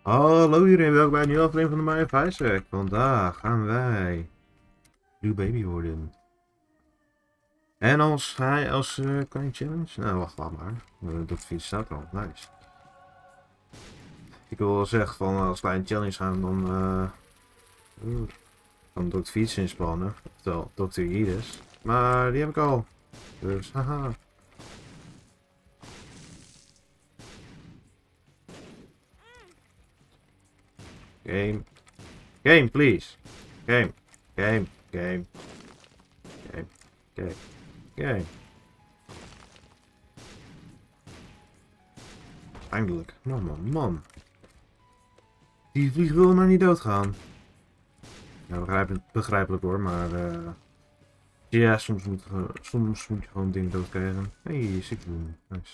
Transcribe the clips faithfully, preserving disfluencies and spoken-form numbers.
Hallo iedereen, welkom bij een nieuwe aflevering van de Mario Isaac. Vandaag gaan wij Blue Baby worden. En als hij als uh, klein challenge. Nou, wacht, laat maar. Uh, dat fiets staat al. Nice. Ik wil wel zeggen van als klein challenge gaan dan. Uh, uh, dan door het fiets inspannen. Oftewel dokter Iris. Maar die heb ik al. Dus haha. Game. Game, please. Game. Game. Game. Game. Game. Game. Eindelijk. Man, man, man. Die vlieg wil maar niet doodgaan. Ja, begrijpelijk, begrijpelijk hoor, maar... Uh... Ja, soms moet, uh, soms moet je gewoon dingen doodkrijgen. Hé, hey, sick doen. Nice.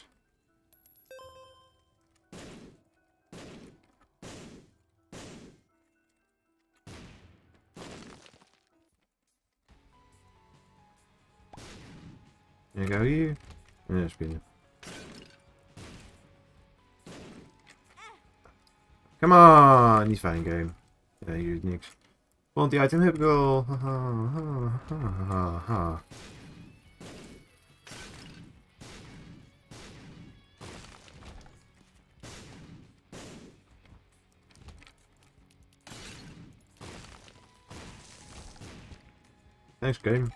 En ik ga hier. En ja, spinnen. Come on! Niet fijn game. Ja, hier is niks. Want die item heb ik al. Haha, haha, haha, haha. Thanks game.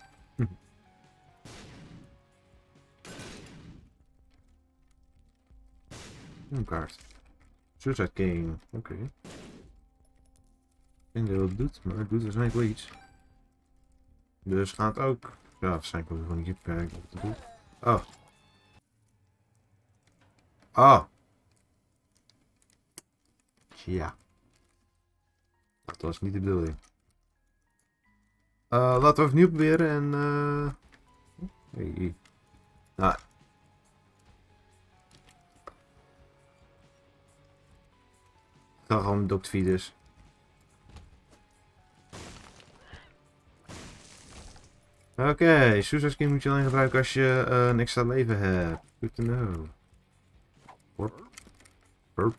Een kaart. Suicide King. Oké. Okay. Ik weet niet wat het doet, maar het doet waarschijnlijk wel iets. Dus gaat ook. Ja, waarschijnlijk wil ik gewoon niet kijken wat het doet. Oh. Oh. Ja. Dat was niet de bedoeling. Uh, laten we opnieuw proberen en... Uh... Hey. Nou. Ik ga gewoon dokter Fides. Oké, okay, Suicide Skin moet je alleen gebruiken als je uh, een extra leven hebt. Good to know. Warp. Warp.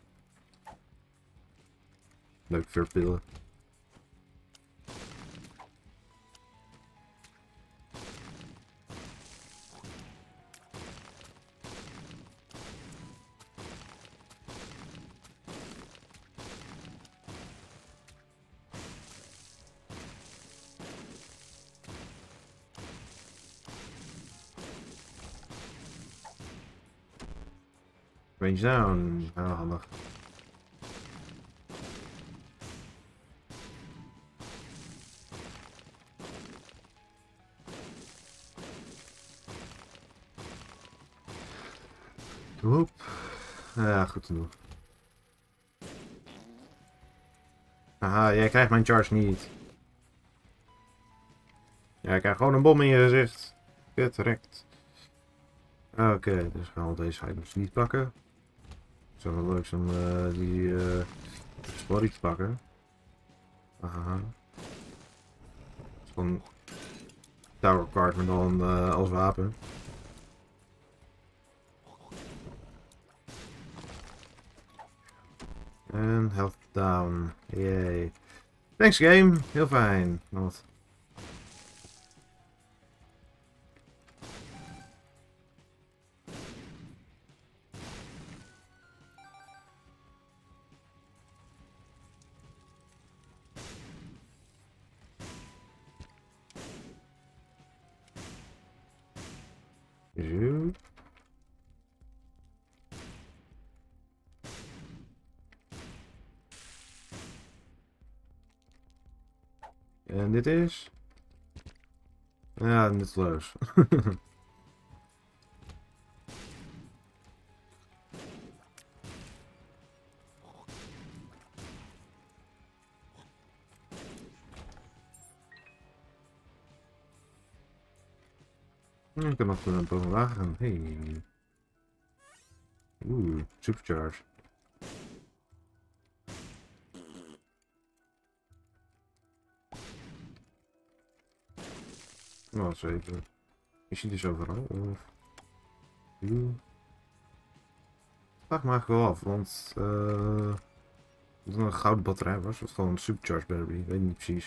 Leuk verpillen. Range down. Ah, handig. Hoep. Ja, goed genoeg. Haha, jij krijgt mijn charge niet. Jij krijgt gewoon een bom in je gezicht. Kut, direct. Oké, okay, dus gaan we deze items niet pakken. Het zou wel leuk zijn om uh, die uh, spotty te pakken. Aha. Het is gewoon tower card, maar dan uh, als wapen. En health down. Yay. Thanks game. Heel fijn. Wat? Zo. En dit is? Ja, nutteloos. Ik kan nog een boven lager gaan. Hey. Oeh, supercharge. Nou, eens even. Je ziet dus overal. Of... Vraag me eigenlijk wel af, want... Uh... Dat het een gouden batterij was, of gewoon een supercharged battery, weet ik niet precies.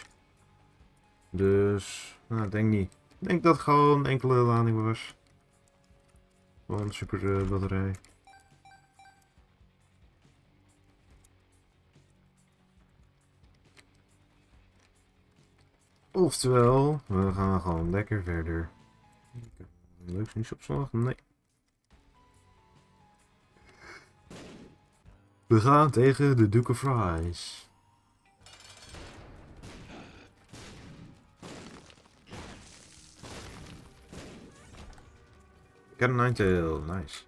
Dus, nou, ik denk niet. Ik denk dat het gewoon een enkele lading was. Gewoon een super uh, batterij. Oftewel, we gaan gewoon lekker verder. Leuk nieuws opslag? Nee. We gaan tegen de Duke of Fries. Ik heb een Ninetale, nice.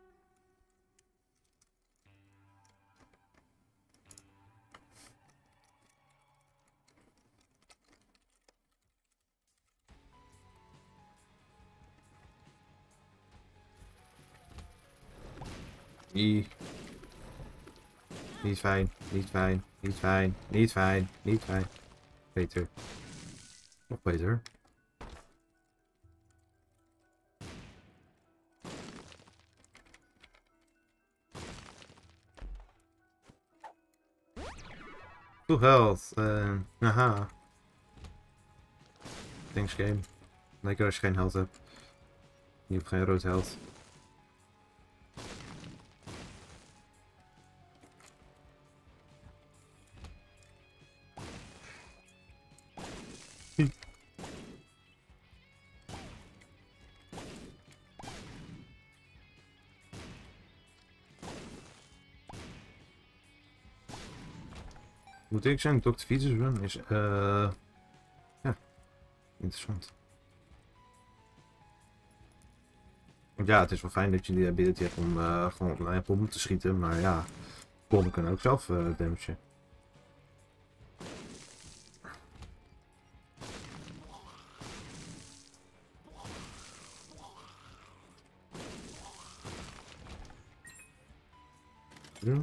Nee. Niet fijn, niet fijn, niet fijn, niet fijn, niet fijn. Beter. Nog beter. Full health. Uh, aha. Thanks game. Lekker als je geen health hebt. Je hebt geen rood health. Moet ik zeggen, dokter Vitus run is uh, ja, interessant. Ja, het is wel fijn dat je die ability hebt om uh, gewoon op een pomp te schieten, maar ja, pompen kunnen ook zelf uh, damagen. Hm?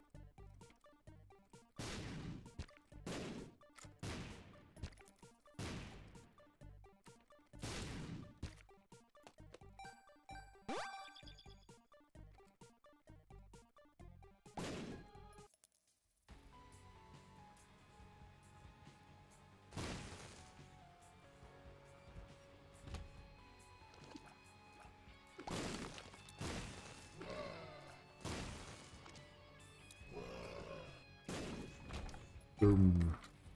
Boom.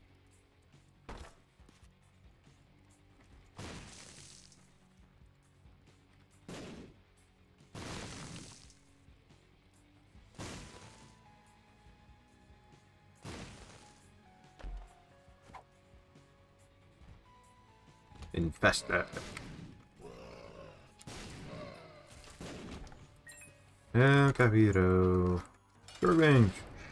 Infested. Ja, Caviro. Short range.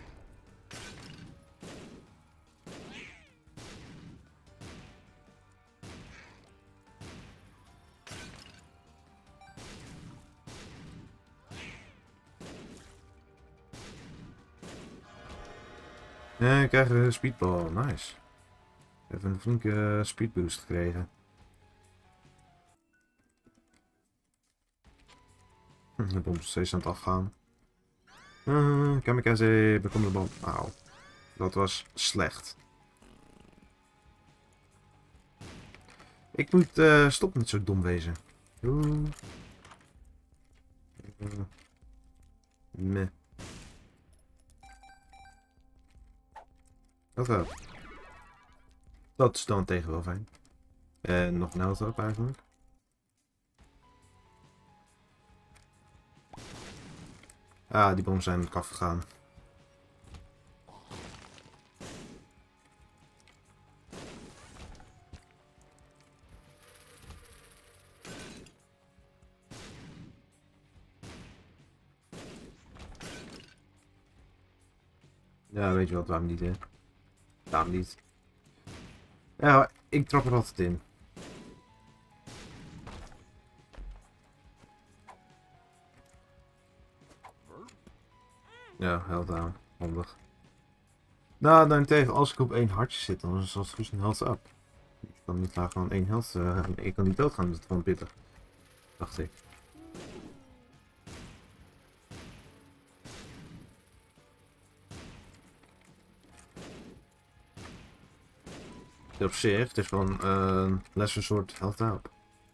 Ja, ik krijg een speedball. Nice. Even een flinke speedboost gekregen. De bom is steeds aan het afgaan. Uh, kamikaze, bekom de bom. Auw. Dat was slecht. Ik moet uh, stoppen met zo dom wezen. Oeh. Uh, meh. Dat wel. Dat is dan tegen wel fijn. En nog een health op eigenlijk. Ah, die bomen zijn het kaf gegaan. Ja, weet je wat, waarom niet, hè? Waarom niet? Ja, ik trap er altijd in. Ja, held aan. Handig. Nou, daarentegen, als ik op één hartje zit, dan is het goed een health up. Ik kan niet daar gewoon één health... Uh, ik kan niet doodgaan, dat is gewoon pittig. Dacht ik. Op zich, het is gewoon een uh, lesser soort health up.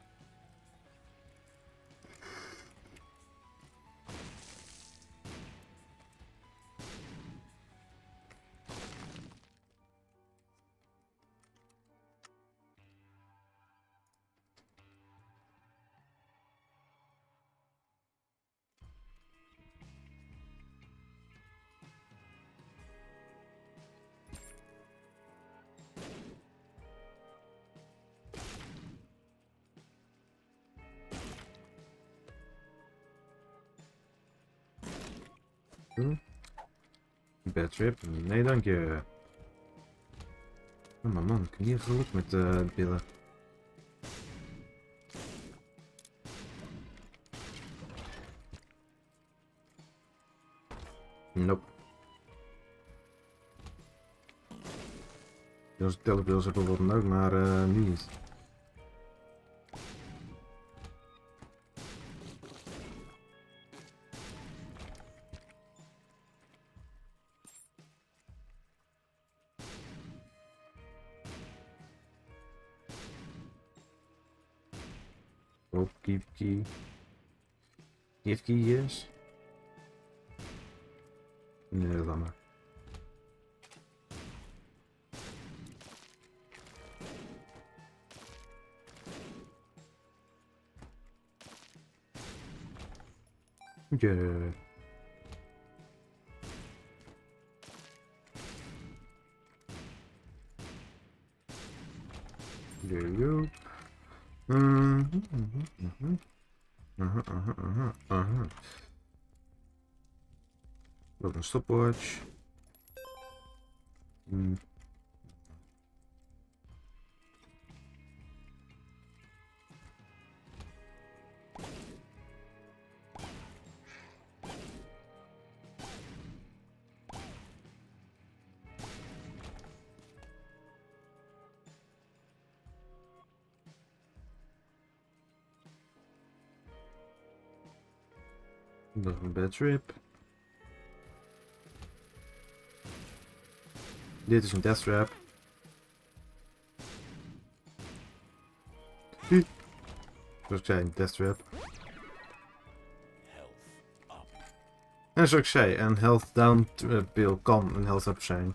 Bad trip? Nee, dank je. Oh, maar man, ik heb niet geluk met uh, de pillen. Nope. Als ik telepils heb of wat dan ook, maar uh, niet. Oh, keep key. Give key, yes. Nee, laat maar. Yeah. There you go. Mm-hmm, mm-hmm, mm-hmm. Uh-huh, uh-huh, uh-huh, uh-huh. Ook een stopwatch. Mm. Nog een bad trip. Dit is een death trap. Hm. Zoals ik zei, een death trap. En zoals ik zei, een health down pill kan een health up zijn.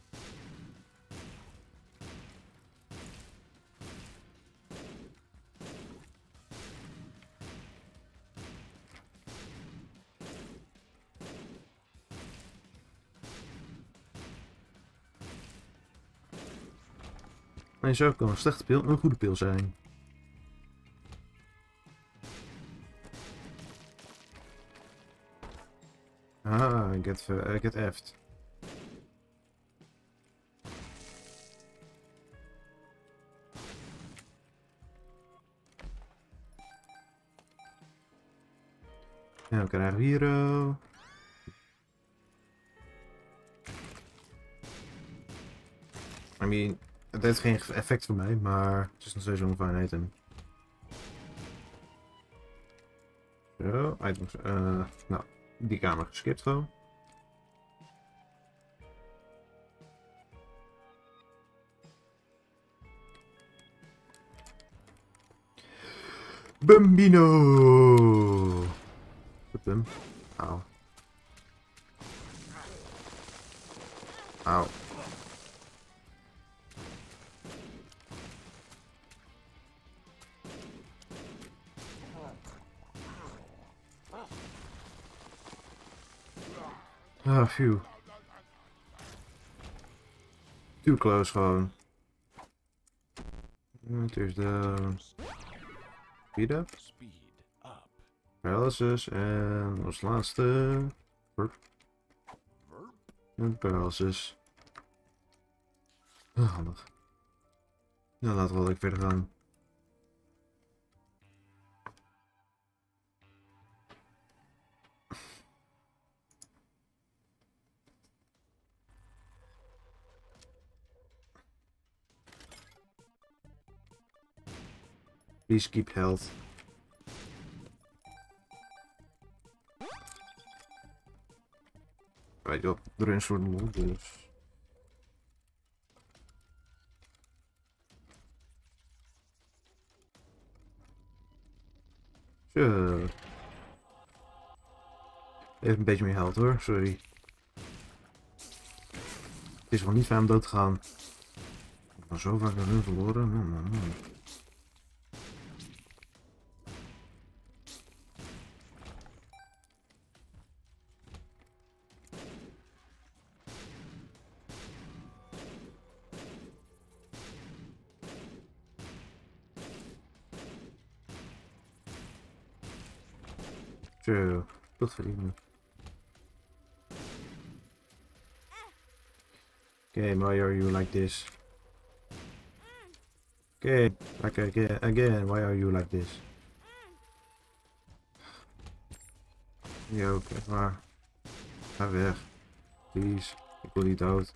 En zo kan een slechte pil een goede pil zijn. Ah, I get, uh, I get effed. En dan krijgen we hier... Uh... I mean, het heeft geen effect voor mij, maar het is nog steeds een fijn item. Zo, items. Uh, nou, die kamer geskipt gewoon. Bambino! Goed hem. Auw. Auw. Ah, phew. Too close gewoon. Het is de... Speed up. Paralysis en als laatste... Burp. En paralysis. Ah, handig. Nou, laten we wel even verder gaan. Please keep health. Weet je wat, er is een soort lol, dus... Zo. Even een beetje meer geld hoor, sorry. Het is wel niet fijn om dood te gaan. Ik heb al zo vaak naar hun verloren. Man, man, man. Zo, goed verdienen. Okay, why are you like this? Okay, like again, again, why are you like this? Ja, oké, maar ga weg. Please, ik wil niet dood.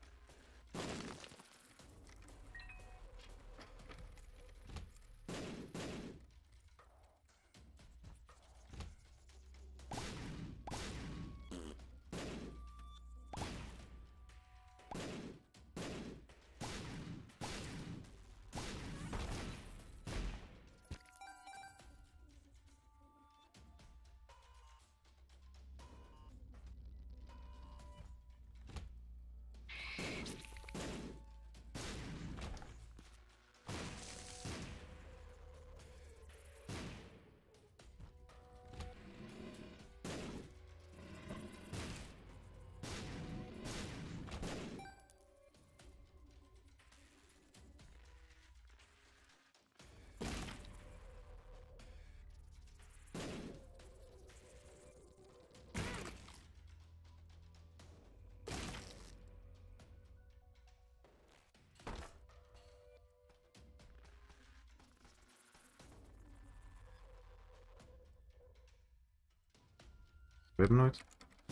Ik weet hem nooit.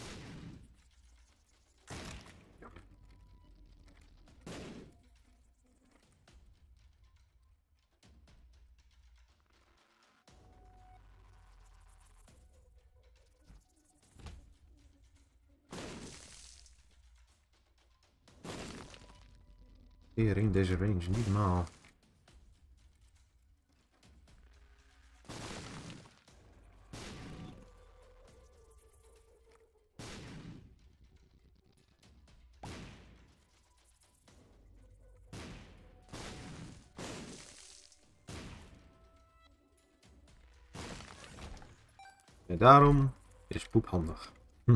Hier in deze range, niet normaal. En daarom is poep handig.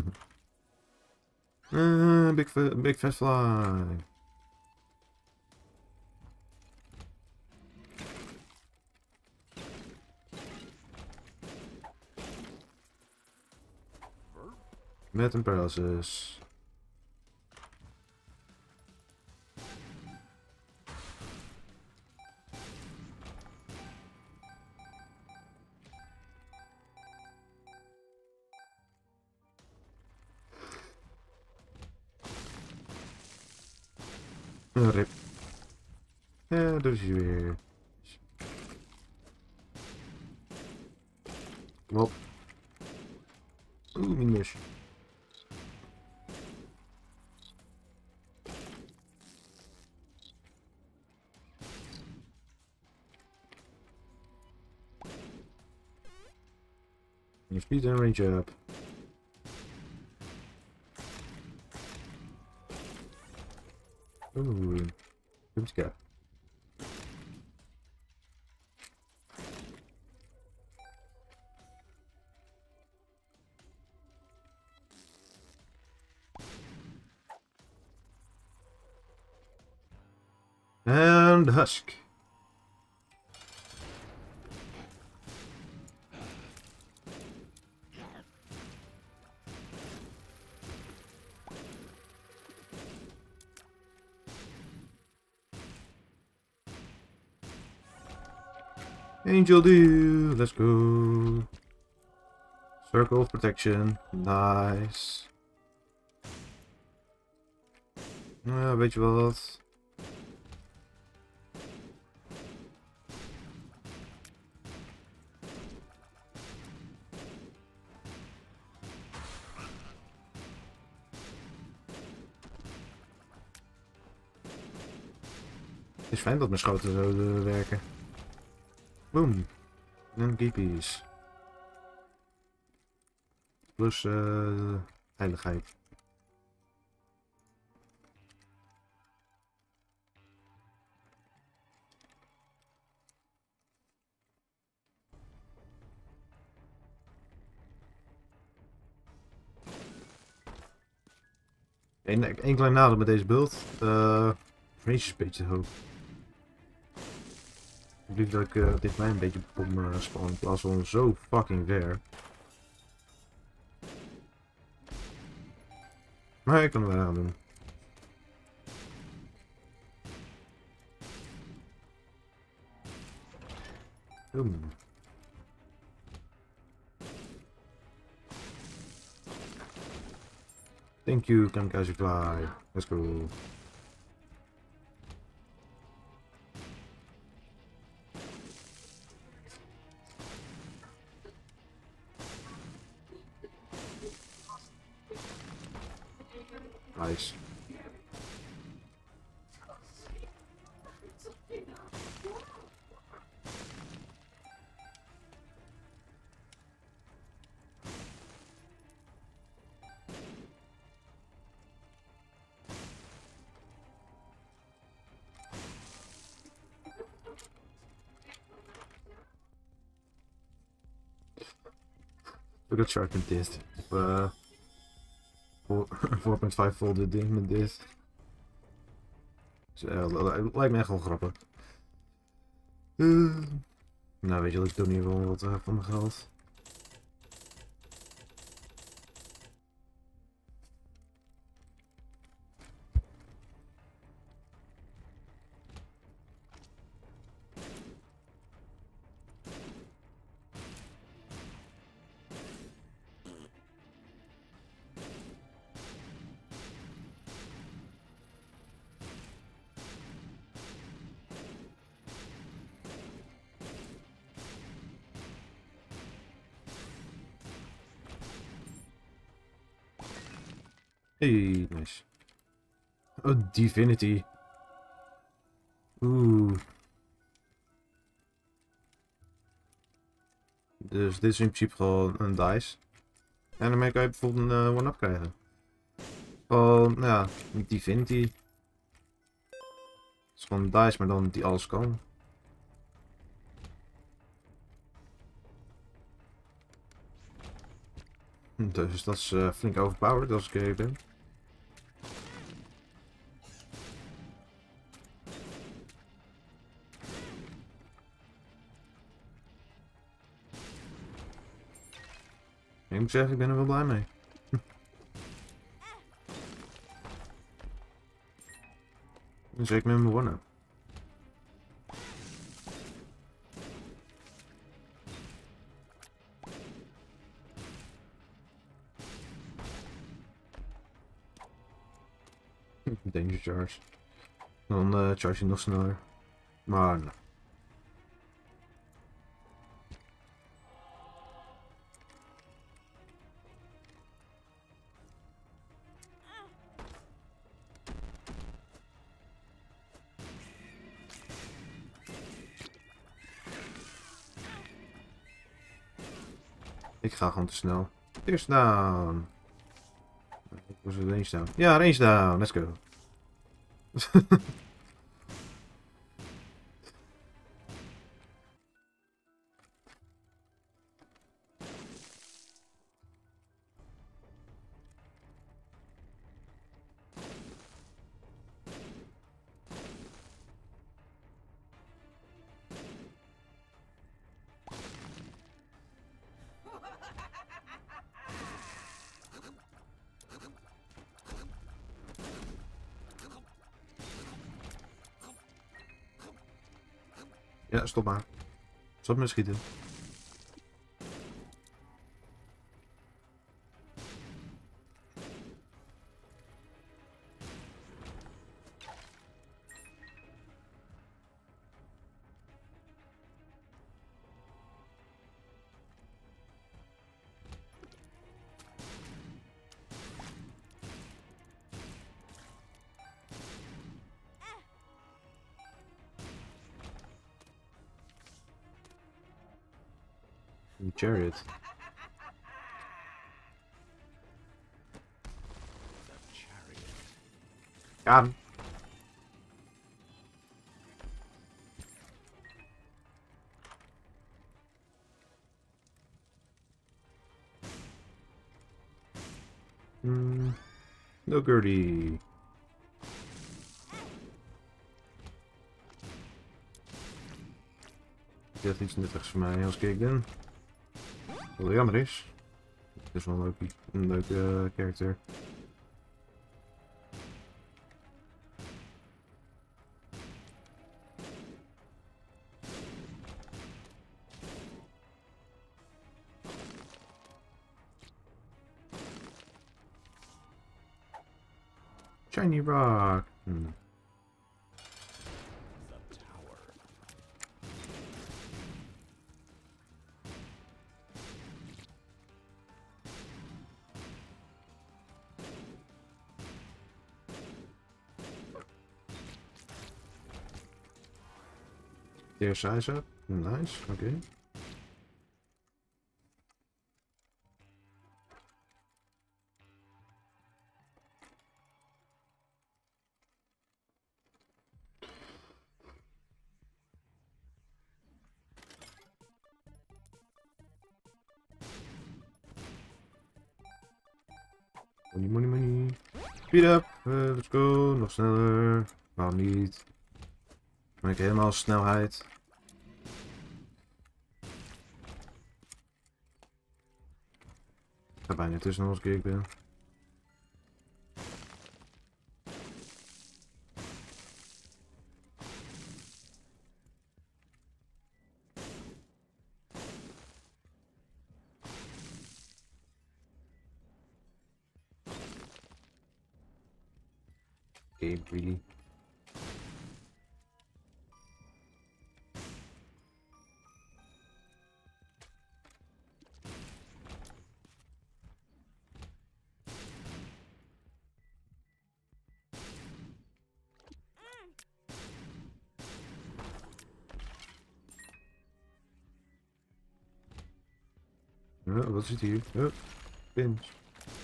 uh, big, big fast fly. Met een paralysis. Een rip. Ja, daar is hij weer. Kom op. Oeh, minus. Je speed en range up. Oeh, komt ik. And husk. Angel Dew, let's go. Circle of protection, nice. Nou, weet je wel wat? Het is fijn dat mijn schoten zo uh, werken. Boom. En keepies. plus uh, heiligheid. Eén een klein nadeel met deze beeld. Uh, range is een beetje hoog. Ik lief dat ik uh, dichtbij een beetje bom uh, span in plaats van zo fucking ver. Maar ik kan er wel aan doen. Boom. Thank you, Kamikaze Fly. Let's go. Nice. Ik had sharp met dit. Uh, four point five volt ding met dit. Dus, uh, dat lijkt me echt wel grappig. Uh, nou weet je wat, ik doe niet wel wat uh, van mijn geld. Hey, nice. Oh, Divinity. Oeh. Dus dit is in principe gewoon een dice. En daarmee kan je bijvoorbeeld een uh, one-up krijgen. Gewoon, nou ja, Divinity. Het is gewoon een dice, maar dan die alles kan. Dus dat is uh, flink overpowered als ik eerlijk ben. Ik moet zeggen, ik ben er wel blij mee. Zeker met mijn one-up. Danger charge. Dan uh, charge je nog sneller. Maar nou. Ik ga gewoon te snel. Eerst down. Was het range down? Ja, range down. Let's go. Ja, stop maar. Stop met schieten. Chariot. Got him. Hmm. No Gertie. Die heeft iets nuttigs voor mij als ik ben. Wat wel jammer is. Het is wel een leuke, een leuke uh, karakter. Shiny rock. Hmm. Their size up. Nice. Okay. Money, money, money. Speed up. Uh, let's go. Nog sneller. Waarom niet? Dan ben ik helemaal snelheid. Ik ga bijna tussen als ik ben. Okay, really. Ja, wat zit hier? Ja, pins.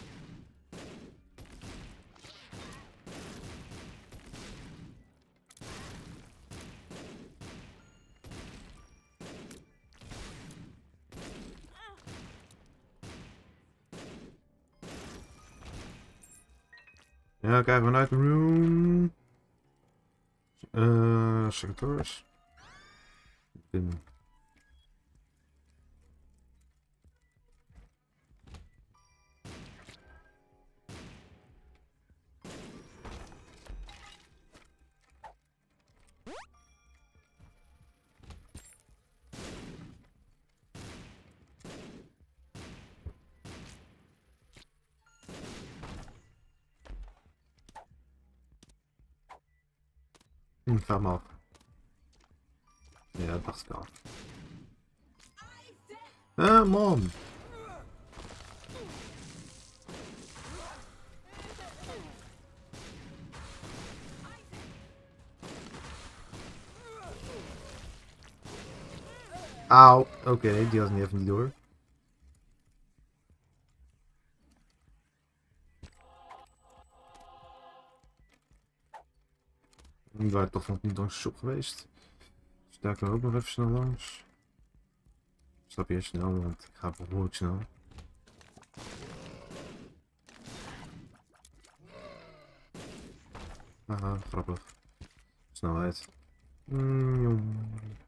Ja, krijgen we een item room. Uh, sectors. Pin. Hm, ga maar af. Ja, dat dacht ik al. Ah, man. Auw. Oké, okay, die had ik even niet door. Die waren toch nog niet langs de shop geweest. Dus daar kan ik ook nog even snel langs. Stap je snel, want ik ga behoorlijk snel. Haha, grappig. Snelheid. Mm.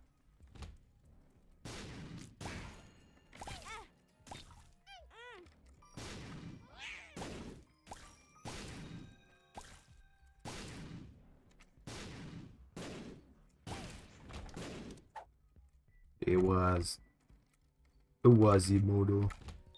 It was. It was Imodo.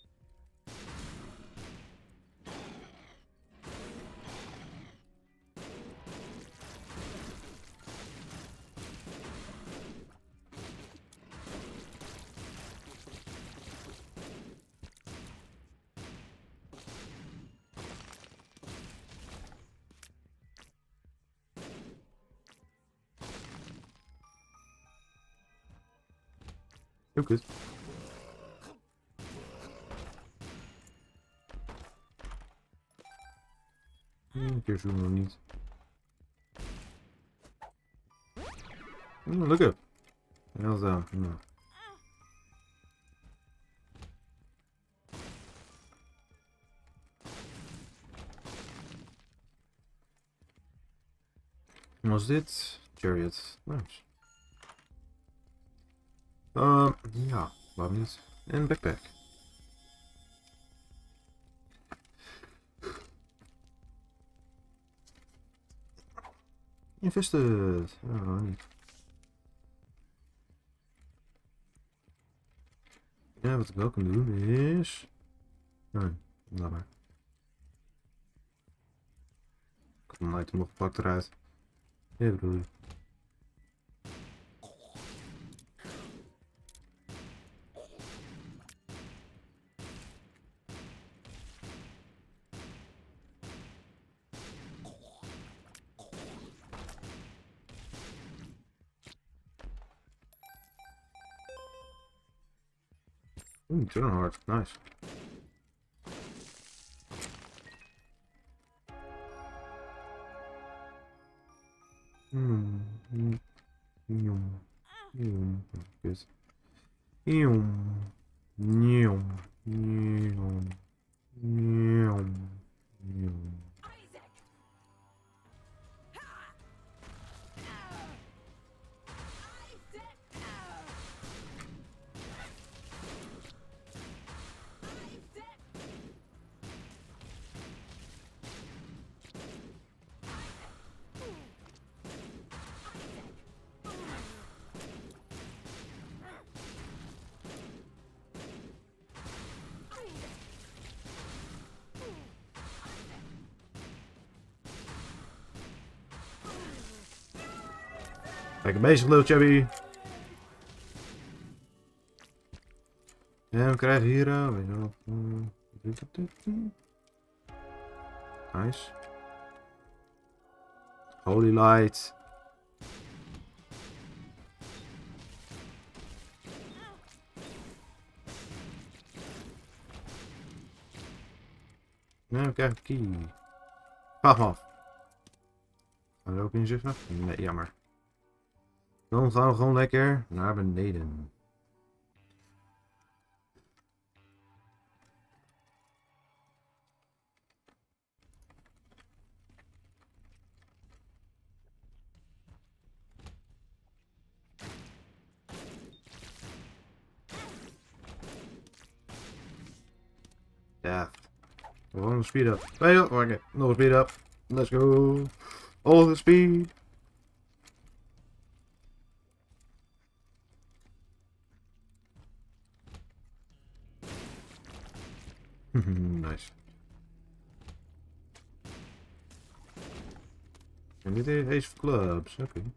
Heel goed. Een keer zoeken nog niet. Mm, lekker. Heel zo. Mm. Wat was dit? Chariot. Nice. Uh, ja, waarom niet? En backpack. Invested. Ja, waarom niet? Ja, wat ik wel kan doen is... Nee, laat maar. Ik heb een item nog gepakt eruit. Ja, bedoel je. Oeh, turn hard. Nice. Hmm. Hmm. Hmm. Hmm. Good. Yum. Yum. Yum. Yum. Yum. Lekker bezig, little chubby. En we krijgen hier... Uh, weet je wel. Nice. Holy light. Nee, we krijgen key. Ga hem af. Gaan we er ook in zitten? Nee, jammer. Dan gaan we gewoon lekker naar beneden. Ja. Gewoon een speed up. Nee, oké. Okay. Nog een speed up. Let's go. All the speed. Nice. En dit is Ace of Clubs. Oké. Okay.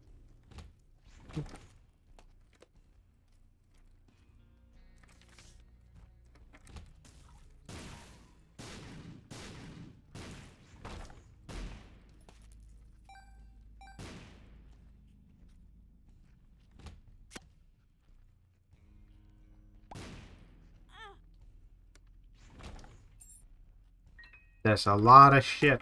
That's a lot of shit.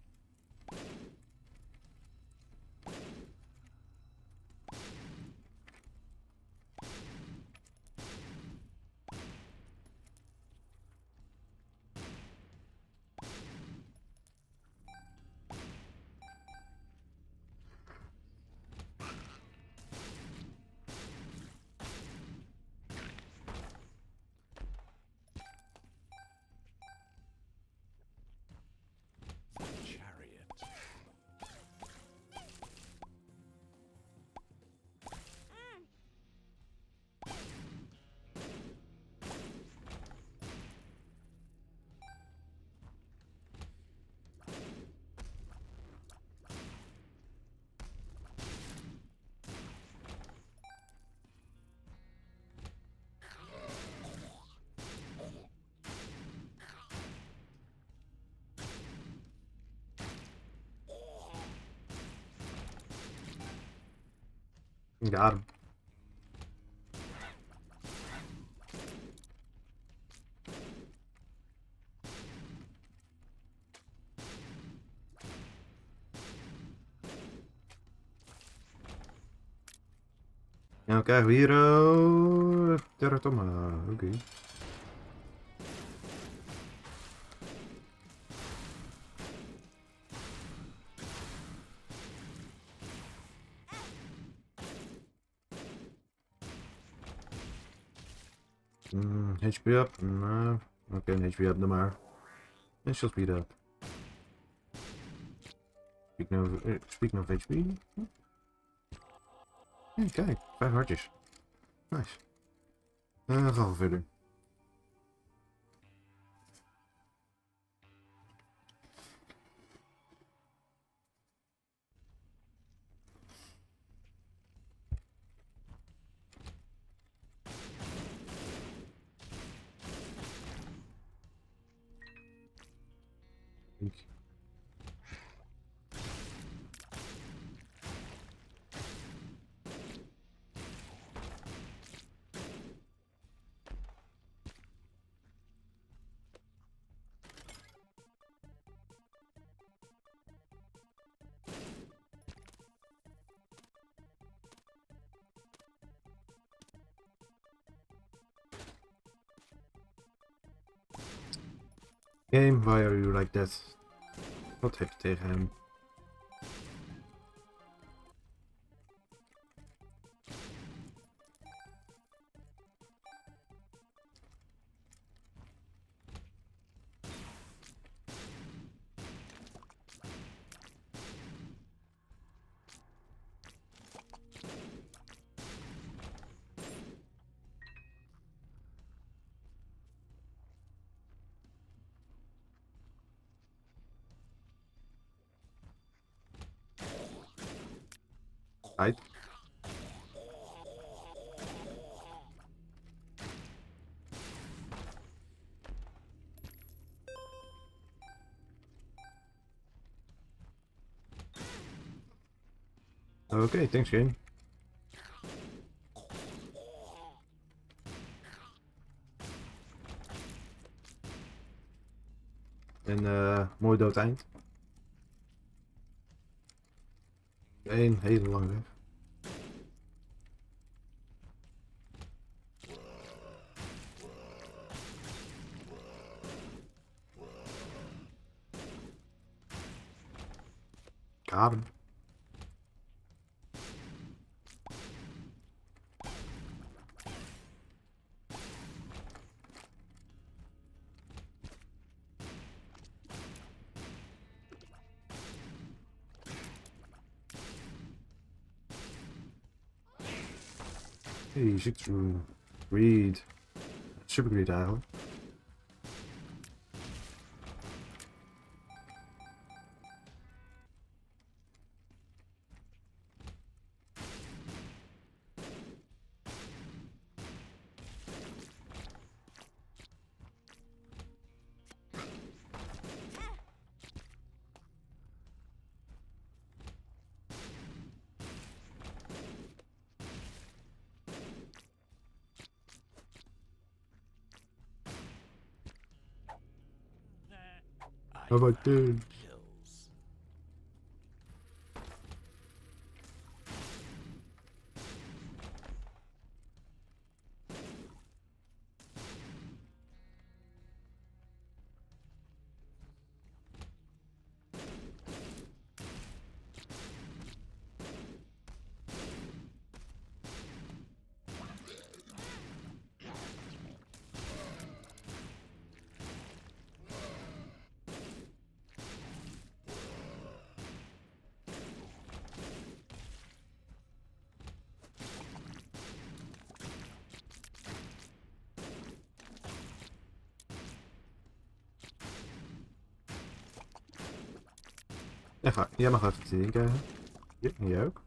Got him. En dan krijgen we hier uh, Teratoma. Oké. Okay. Mm, H P up? No. Oké, okay, H P up dan maar. En shall speed up. Speak no, uh, speak no H P. Hm? Hey, kijk, vijf hartjes. Nice. En dan gaan we verder. Thank you. Game, why are you like that? Wat heb je tegen hem? Uit. Oké, okay, thanks game. En uh, mooi dood eind. Een hele lange weg. Got him. Hey, zit through. Greed. Super greed eigenlijk. How about this? Ja, ga, jij mag even te zien krijgen. Ja, jij ook.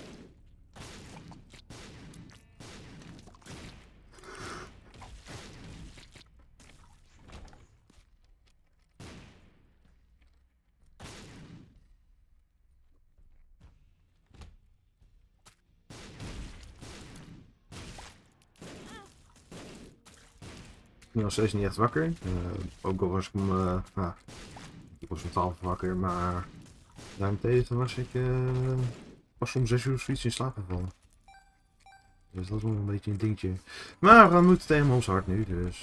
Ik ben nog steeds niet echt wakker. Uh, ook al was ik om, uh, nou, ik was om twaalf wakker, maar daarentegen was ik uh, pas om zes uur of zoiets in slaap gevallen. Dus dat is wel een beetje een dingetje. Maar we gaan moeten tegen ons hart nu, dus.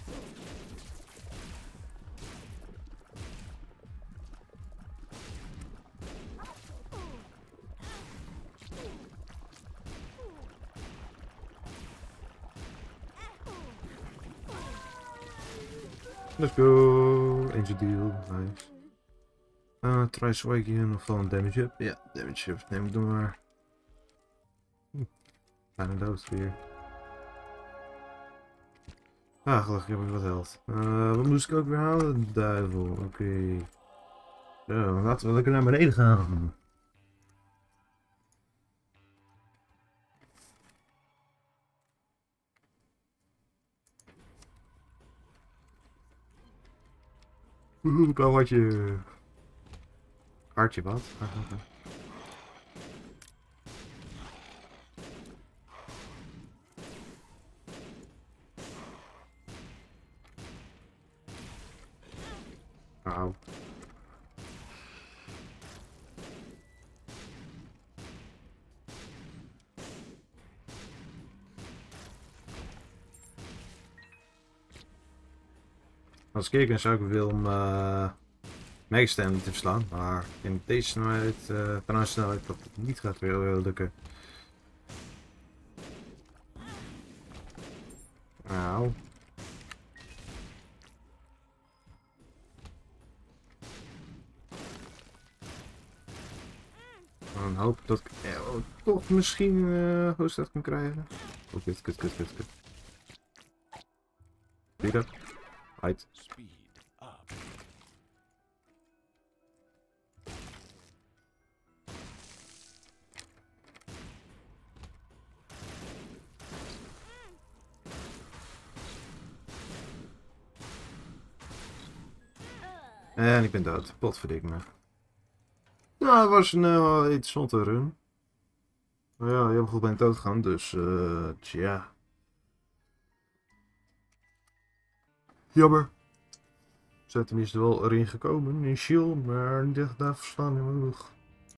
Let's go! Angel deal, nice. Uh, try swiking of van damage up. Ja, damage up. Neem ik dan maar. Hm. Bijna dood weer. Ah, gelukkig heb ik wat health. Uh, wat moest ik ook weer halen? Duivel, oké. Okay. Zo, laten we lekker naar beneden gaan. Oeh, blauw hartje. Hartje wat? Auw. Als ik zou ik willen om uh, Megastem te verslaan, maar in deze snelheid, uh, trouwens snelheid, dat het niet gaat weer heel lukken. Auw. Dan hoop ik dat ik eh, toch misschien uh, hoogstad kan krijgen. Oh, kut, kut, kut, kut, kut. Zie je dat? Right. En ik ben dood. Potverdik me. Nou, het was een uh, interessante run. Maar ja, je hebt goed bij dood gegaan, dus uh, tja. Jammer. Zijn tenminste wel erin gekomen in shield, maar niet echt daar verslaan in mijn rug.